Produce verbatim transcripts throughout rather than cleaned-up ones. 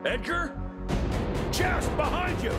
Edgar? Chest behind you!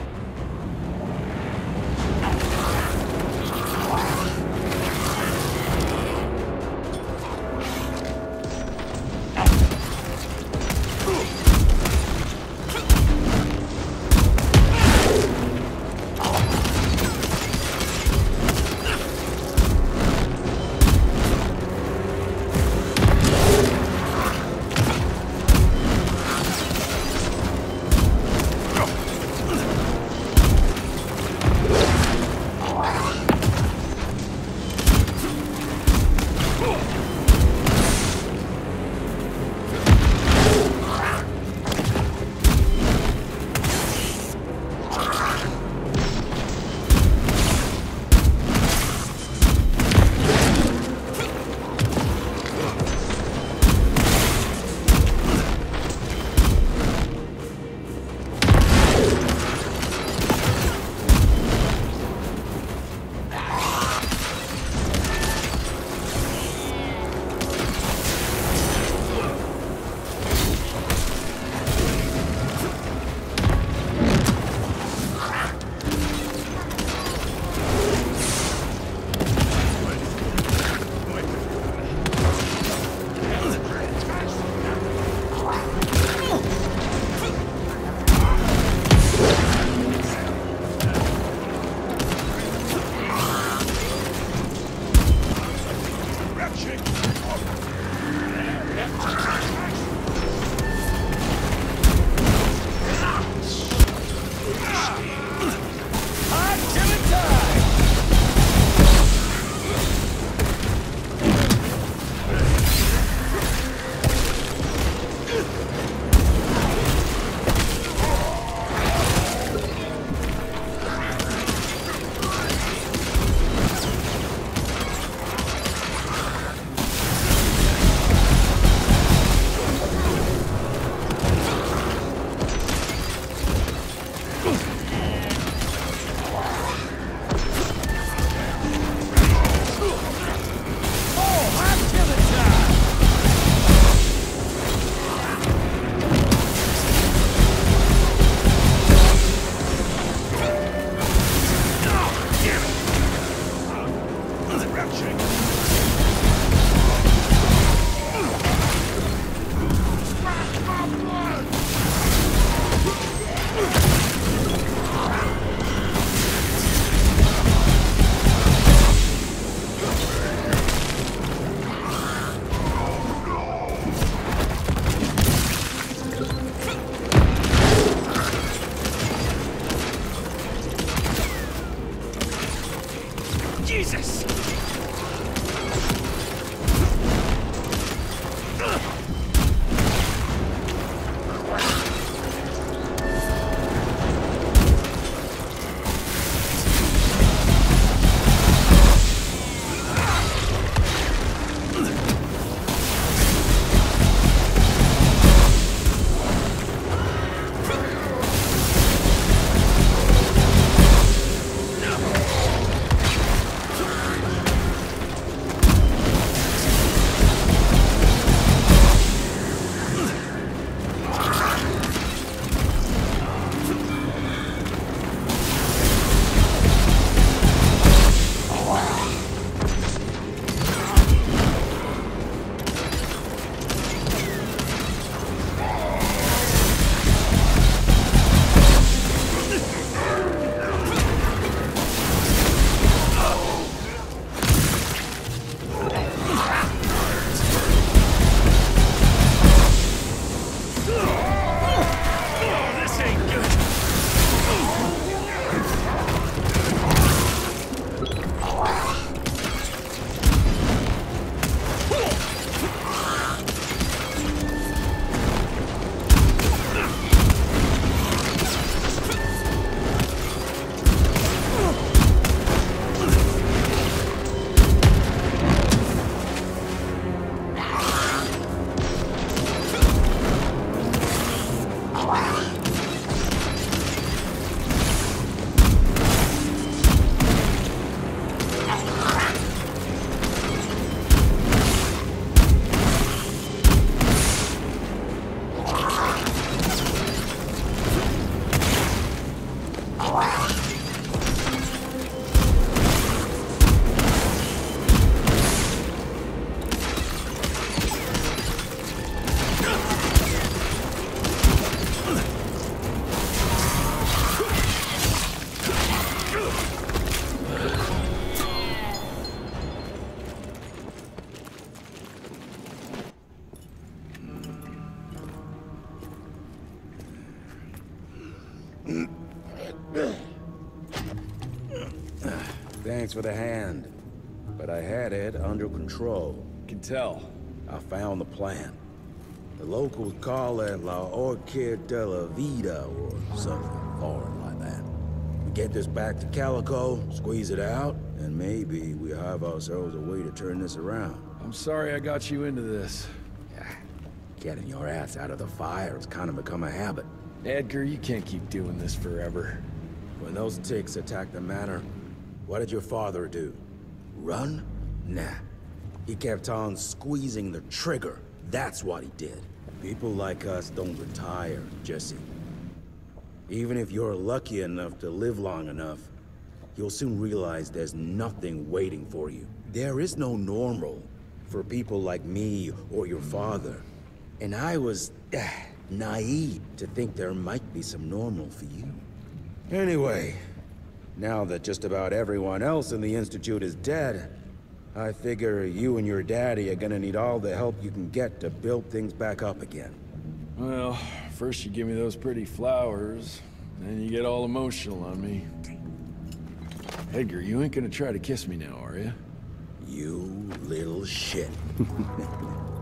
Thanks for the hand, but I had it under control. Can tell. I found the plan. The locals call it La Orchid de la Vida or something foreign like that. We get this back to Calico, squeeze it out, and maybe we have ourselves a way to turn this around. I'm sorry I got you into this. Yeah, getting your ass out of the fire has kind of become a habit. Edgar, you can't keep doing this forever. When those ticks attacked the manor, what did your father do? Run? Nah. He kept on squeezing the trigger. That's what he did. People like us don't retire, Jesse. Even if you're lucky enough to live long enough, you'll soon realize there's nothing waiting for you. There is no normal for people like me or your father. And I was uh, naive to think there might be some normal for you. Anyway, now that just about everyone else in the Institute is dead, I figure you and your daddy are gonna need all the help you can get to build things back up again. Well, first you give me those pretty flowers, then you get all emotional on me. Edgar, you ain't gonna try to kiss me now, are you? You little shit.